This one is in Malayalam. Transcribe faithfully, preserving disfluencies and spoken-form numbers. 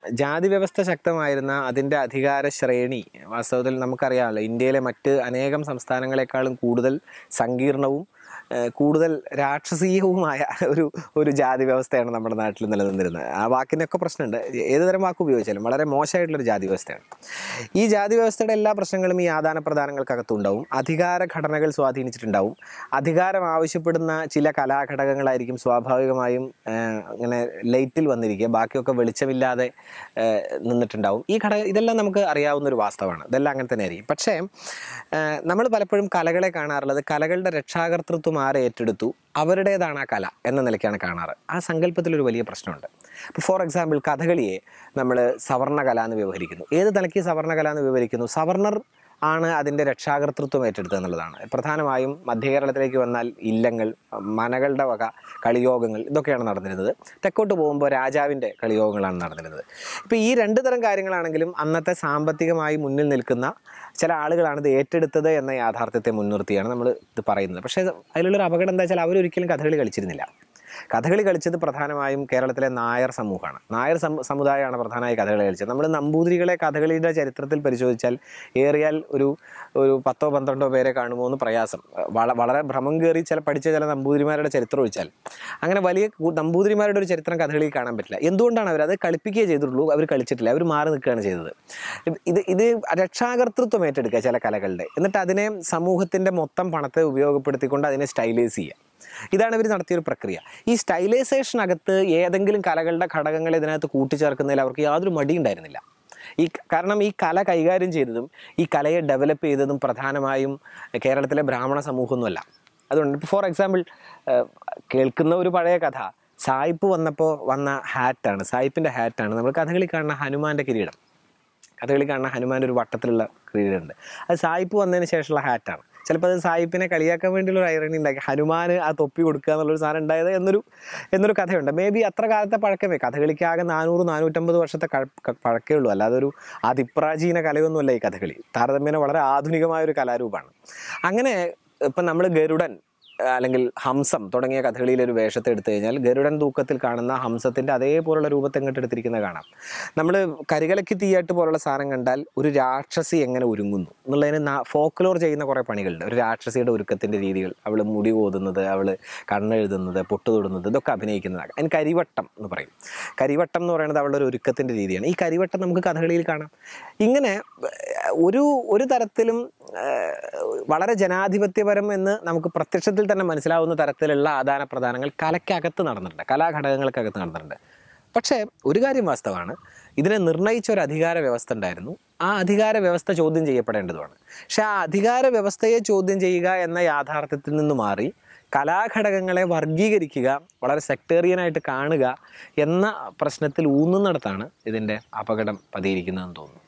ജാതി വ്യവസ്ഥ ശക്തമായിരുന്ന അതിൻ്റെ അധികാര ശ്രേണി വാസ്തവത്തിൽ നമുക്കറിയാമല്ലോ, ഇന്ത്യയിലെ മറ്റ് അനേകം സംസ്ഥാനങ്ങളെക്കാളും കൂടുതൽ സങ്കീർണവും കൂടുതൽ രാക്ഷസീയവുമായ ഒരു ഒരു ജാതി വ്യവസ്ഥയാണ് നമ്മുടെ നാട്ടിൽ നിലനിന്നിരുന്നത്. ആ വാക്കിനൊക്കെ പ്രശ്നമുണ്ട്, ഏതുതരം വാക്ക് ഉപയോഗിച്ചാലും വളരെ മോശമായിട്ടുള്ളൊരു ജാതി വ്യവസ്ഥയാണ്. ഈ ജാതി വ്യവസ്ഥയുടെ എല്ലാ പ്രശ്നങ്ങളും ഈ ആദാന പ്രദാനങ്ങൾക്കകത്തുണ്ടാവും. അധികാര ഘടനകൾ സ്വാധീനിച്ചിട്ടുണ്ടാവും. അധികാരം ആവശ്യപ്പെടുന്ന ചില കലാഘടകങ്ങളായിരിക്കും സ്വാഭാവികമായും ഇങ്ങനെ ലൈറ്റിൽ വന്നിരിക്കുക, ബാക്കിയൊക്കെ വെളിച്ചമില്ലാതെ നിന്നിട്ടുണ്ടാവും. ഈ ഘടക ഇതെല്ലാം നമുക്ക് അറിയാവുന്ന ഒരു വാസ്തവമാണ്, ഇതെല്ലാം അങ്ങനെ തന്നെ ആയിരിക്കും. പക്ഷേ നമ്മൾ പലപ്പോഴും കലകളെ കാണാറുള്ളത് കലകളുടെ രക്ഷാകർതൃത്വം ആരെ ഏറ്റെടുത്തു അവരുടേതാണ് ആ കല എന്ന നിലയ്ക്കാണ് കാണാറ്. ആ സങ്കല്പത്തിലൊരു വലിയ പ്രശ്നമുണ്ട്. ഇപ്പോൾ ഫോർ എക്സാമ്പിൾ കഥകളിയെ നമ്മൾ സവർണ്ണ കല എന്ന് വ്യവഹരിക്കുന്നു. ഏത് നിലയ്ക്ക് സവർണ്ണ കല എന്ന് വ്യവഹരിക്കുന്നു? സവർണർ ആണ് അതിൻ്റെ രക്ഷാകർതൃത്വം ഏറ്റെടുത്തത് എന്നുള്ളതാണ്. പ്രധാനമായും മധ്യകേരളത്തിലേക്ക് വന്നാൽ ഇല്ലങ്ങൾ, മനകളുടെ വക കളിയോഗങ്ങൾ ഇതൊക്കെയാണ് നടന്നിരുന്നത്. തെക്കോട്ട് പോകുമ്പോൾ രാജാവിൻ്റെ കളിയോഗങ്ങളാണ് നടന്നിരുന്നത്. ഇപ്പോൾ ഈ രണ്ട് തരം കാര്യങ്ങളാണെങ്കിലും അന്നത്തെ സാമ്പത്തികമായി മുന്നിൽ നിൽക്കുന്ന ചില ആളുകളാണ് ഇത് ഏറ്റെടുത്തത് എന്ന യാഥാർത്ഥ്യത്തെ മുൻനിർത്തിയാണ് നമ്മൾ ഇത് പറയുന്നത്. പക്ഷേ അതിലുള്ളൊരു അപകടം എന്താ വെച്ചാൽ അവരൊരിക്കലും കഥകളി കളിച്ചിരുന്നില്ല. കഥകളി കളിച്ചത് പ്രധാനമായും കേരളത്തിലെ നായർ സമൂഹമാണ്. നായർ സമുദായമാണ് പ്രധാനമായി കഥകളി കളിച്ചത്. നമ്മൾ നമ്പൂതിരികളെ കഥകളിയുടെ ചരിത്രത്തിൽ പരിശോധിച്ചാൽ ഏറിയാൽ ഒരു ഒരു പത്തോ പന്ത്രണ്ടോ പേരെ കാണുമോ എന്ന് പ്രയാസം. വള വളരെ ഭ്രമം കയറി ചില പഠിച്ച ചില നമ്പൂതിരിമാരുടെ ചരിത്രം ഒഴിച്ചാൽ അങ്ങനെ വലിയ നമ്പൂതിരിമാരുടെ ഒരു ചരിത്രം കഥകളിയിൽ കാണാൻ പറ്റില്ല. എന്തുകൊണ്ടാണ് അവർ അത് കളിപ്പിക്കുകയേ ചെയ്തിട്ടുള്ളൂ, അവർ കളിച്ചിട്ടില്ല, അവർ മാറി നിൽക്കുകയാണ് ചെയ്തത്. ഇത് ഇത് രക്ഷാകർതൃത്വം ഏറ്റെടുക്കുക ചില കലകളുടെ, എന്നിട്ട് അതിനെ സമൂഹത്തിൻ്റെ മൊത്തം പണത്തെ ഉപയോഗപ്പെടുത്തിക്കൊണ്ട് അതിനെ സ്റ്റൈലൈസ് ചെയ്യുക. ഇതാണ് ഇവർ നടത്തിയൊരു പ്രക്രിയ. ഈ സ്റ്റൈലൈസേഷനകത്ത് ഏതെങ്കിലും കലകളുടെ ഘടകങ്ങൾ ഇതിനകത്ത് കൂട്ടിച്ചേർക്കുന്നതിൽ അവർക്ക് യാതൊരു മടി ഉണ്ടായിരുന്നില്ല. ഈ കാരണം ഈ കല കൈകാര്യം ചെയ്തതും ഈ കലയെ ഡെവലപ്പ് ചെയ്തതും പ്രധാനമായും കേരളത്തിലെ ബ്രാഹ്മണ സമൂഹമൊന്നുമല്ല. അതുകൊണ്ട് ഇപ്പോൾ ഫോർ എക്സാമ്പിൾ കേൾക്കുന്ന ഒരു പഴയ കഥ, സായിപ്പ് വന്നപ്പോൾ വന്ന ഹാറ്റാണ്, സായിപ്പിൻ്റെ ഹാറ്റാണ് നമ്മൾ കഥകളി കാണുന്ന ഹനുമാൻ്റെ കിരീടം. കഥകളി കാണുന്ന ഹനുമാൻ്റെ ഒരു വട്ടത്തിലുള്ള കിരീടമുണ്ട്, അത് സായിപ്പ് വന്നതിന് ശേഷമുള്ള ഹാറ്റാണ്. ചിലപ്പോൾ അത് സായിപ്പിനെ കളിയാക്കാൻ വേണ്ടിയുള്ള ഒരു ഐറണി ഉണ്ടാക്കി ഹനുമാന് ആ തൊപ്പി കൊടുക്കുക എന്നുള്ളൊരു സാധനം ഉണ്ടായത് എന്നൊരു എന്നൊരു കഥയുണ്ട്. മേ ബി അത്ര കാലത്തെ പഴക്കമേ, കഥകളിക്കാകെ നാനൂറ് നാനൂറ്റമ്പത് വർഷത്തെ പഴക്കേ ഉള്ളൂ, അല്ലാതെ ഒരു അതിപ്രാചീന കലയൊന്നുമല്ല ഈ കഥകളി. താരതമ്യേന വളരെ ആധുനികമായൊരു കലാരൂപമാണ്. അങ്ങനെ ഇപ്പം നമ്മൾ ഗരുഡൻ അല്ലെങ്കിൽ ഹംസം തുടങ്ങിയ കഥകളിയിലൊരു വേഷത്തെ എടുത്തു കഴിഞ്ഞാൽ ഗരുഡൻ തൂക്കത്തിൽ കാണുന്ന ഹംസത്തിൻ്റെ അതേപോലുള്ള രൂപത്തെ ഇങ്ങോട്ട് എടുത്തിരിക്കുന്നത് കാണാം. നമ്മൾ കരികലയ്ക്ക് തീയാട്ട് പോലുള്ള സാധനം കണ്ടാൽ ഒരു രാക്ഷസി എങ്ങനെ ഒരുങ്ങുന്നു എന്നുള്ളതിന് ഫോക്ലോർ ചെയ്യുന്ന കുറേ പണികളുണ്ട്. ഒരു രാക്ഷസിയുടെ ഒരുക്കത്തിൻ്റെ രീതികൾ, അവൾ മുടി ഓതുന്നത്, അവൾ കണ്ണെഴുതുന്നത്, പൊട്ട് തൊടുന്നത്, ഇതൊക്കെ അഭിനയിക്കുന്നതാണ്. അതിന് കരിവട്ടം എന്ന് പറയും. കരിവട്ടം എന്ന് പറയുന്നത് അവളുടെ ഒരു ഒരുക്കത്തിൻ്റെ രീതിയാണ്. ഈ കരിവട്ടം നമുക്ക് കഥകളിയിൽ കാണാം. ഇങ്ങനെ ഒരു ഒരു തരത്തിലും വളരെ ജനാധിപത്യപരം എന്ന് നമുക്ക് പ്രത്യക്ഷത്തിൽ തന്നെ മനസ്സിലാവുന്ന തരത്തിലുള്ള ആദാന പ്രദാനങ്ങൾ കലയ്ക്കകത്ത് നടന്നിട്ടുണ്ട്, കലാഘടകങ്ങൾക്കകത്ത് നടന്നിട്ടുണ്ട്. പക്ഷേ ഒരു കാര്യം വാസ്തവമാണ്, ഇതിനെ നിർണയിച്ച ഒരു അധികാര വ്യവസ്ഥ ഉണ്ടായിരുന്നു. ആ അധികാര വ്യവസ്ഥ ചോദ്യം ചെയ്യപ്പെടേണ്ടതുമാണ്. പക്ഷെ ആ അധികാര വ്യവസ്ഥയെ ചോദ്യം ചെയ്യുക എന്ന യാഥാർത്ഥ്യത്തിൽ നിന്ന് മാറി കലാഘടകങ്ങളെ വർഗീകരിക്കുക, വളരെ സെക്ടേറിയനായിട്ട് കാണുക എന്ന പ്രശ്നത്തിൽ ഊന്നുന്നിടത്താണ് ഇതിൻ്റെ അപകടം പതിയിരിക്കുന്നതെന്ന് തോന്നുന്നു.